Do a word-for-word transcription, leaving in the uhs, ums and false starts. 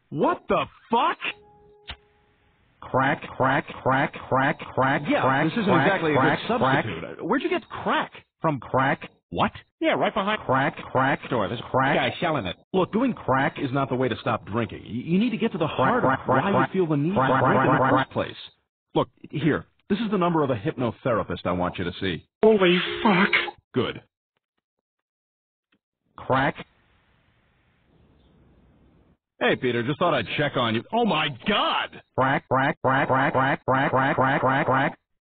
What the fuck? Crack, crack, crack, crack, crack, Yeah, crack, this isn't crack, exactly crack, a good substitute. crack, Where'd you get crack? From crack, what? Yeah, right behind crack, crack, the door. There's a crack, guy selling it. Look, doing crack is not the way to stop drinking. You you need to get to the heart crack, of crack, why crack, you feel the need crack, to crack, drink in the crack, first place. Look, here. This is the number of a hypnotherapist I want you to see. Holy fuck. Good. crack. Hey, Peter, just thought I'd check on you. Oh, my God! Crack, crack, crack, crack, crack, crack, crack, crack, crack, crack.